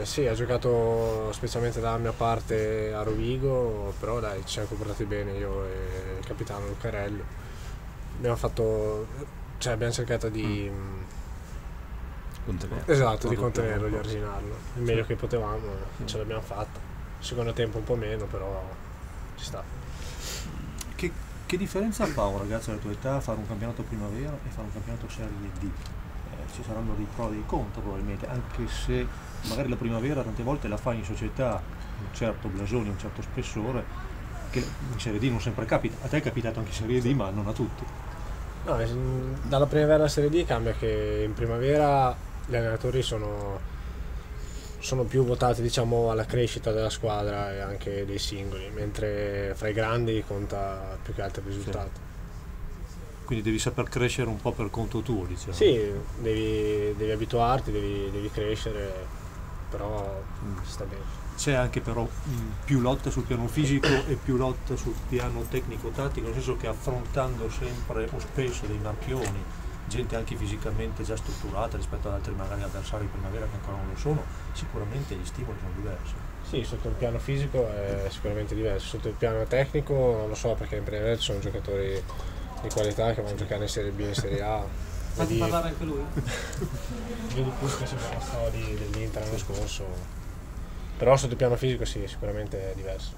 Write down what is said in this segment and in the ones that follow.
Sì, ha giocato specialmente dalla mia parte a Rovigo, però dai, ci siamo comportati bene io e il capitano Lucarello. Abbiamo cercato di Contenere. esatto, di Vado piano contenerlo, un di po'. arginarlo il meglio che potevamo, ce l'abbiamo fatta. Secondo tempo un po' meno, però ci sta. Che differenza fa un ragazzo della tua età fare un campionato primavera e fare un campionato Serie D? Ci saranno dei pro e dei contro probabilmente, anche se magari la primavera tante volte la fai in società un certo blasone, un certo spessore, che in Serie D non sempre capita. A te è capitato anche in Serie D, ma non a tutti. No, dalla primavera alla Serie D cambia che in primavera gli allenatori sono più votati, diciamo, alla crescita della squadra e anche dei singoli, mentre fra i grandi conta più che altro il risultato. Quindi devi saper crescere un po' per conto tuo, diciamo. Sì, devi abituarti, devi crescere, però sta bene. C'è anche però più lotta sul piano fisico e più lotta sul piano tecnico-tattico, nel senso che affrontando sempre o spesso dei marchioni, gente anche fisicamente già strutturata rispetto ad altri magari avversari di primavera che ancora non lo sono, sicuramente gli stimoli sono diversi. Sì, sotto il piano fisico è sicuramente diverso, sotto il piano tecnico non lo so, perché in primavera ci sono giocatori di qualità che vanno a giocare in Serie B e in Serie A. Fatti parlare anche lui? Vedi Puskas che sembra la storia dell'Inter l'anno scorso, però sotto il piano fisico sì, sicuramente è diverso.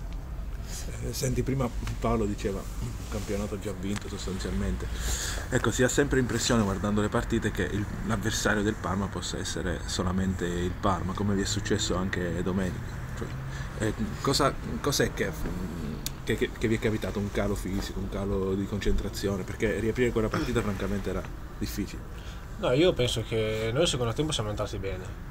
Senti, prima Paolo diceva un campionato già vinto sostanzialmente. Ecco, si ha sempre l'impressione guardando le partite che l'avversario del Parma possa essere solamente il Parma, come vi è successo anche domenica. Cioè, cos'è che vi è capitato? Un calo fisico, un calo di concentrazione? Perché riaprire quella partita francamente era difficile. No, io penso che noi nel secondo tempo siamo andati bene,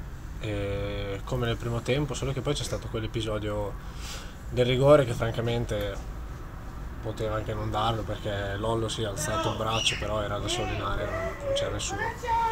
come nel primo tempo, solo che poi c'è stato quell'episodio del rigore che francamente poteva anche non darlo, perché Lollo si è alzato il braccio, però era da solo in area, non c'era nessuno.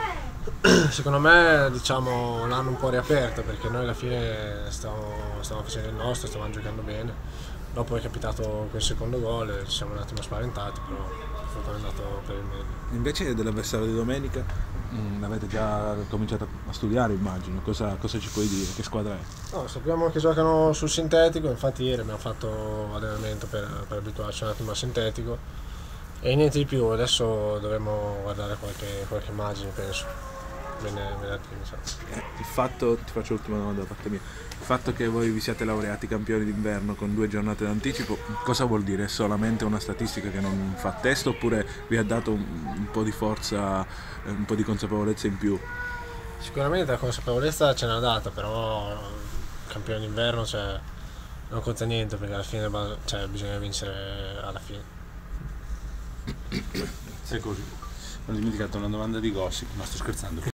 Secondo me, diciamo, l'hanno un po' riaperto, perché noi alla fine stavamo facendo il nostro, stavamo giocando bene. Dopo è capitato quel secondo gol e ci siamo un attimo spaventati, però è andato per il meglio. Invece dell'avversario di domenica, l'avete già cominciato a studiare, immagino. Cosa ci puoi dire? Che squadra è? No, sappiamo che giocano sul sintetico, infatti ieri abbiamo fatto allenamento per abituarci un attimo al sintetico e niente di più. Adesso dovremo guardare qualche immagine, penso. Venerdì, mi sa. Il fatto, ti faccio l'ultima domanda da parte mia, il fatto che voi vi siate laureati campioni d'inverno con 2 giornate d'anticipo, cosa vuol dire? È solamente una statistica che non fa testo, oppure vi ha dato un po' di forza, un po' di consapevolezza in più? Sicuramente la consapevolezza ce n'ha data, però il campione d'inverno non conta niente, perché alla fine bisogna vincere alla fine. Sei così. Ho dimenticato una domanda di gossip, ma sto scherzando.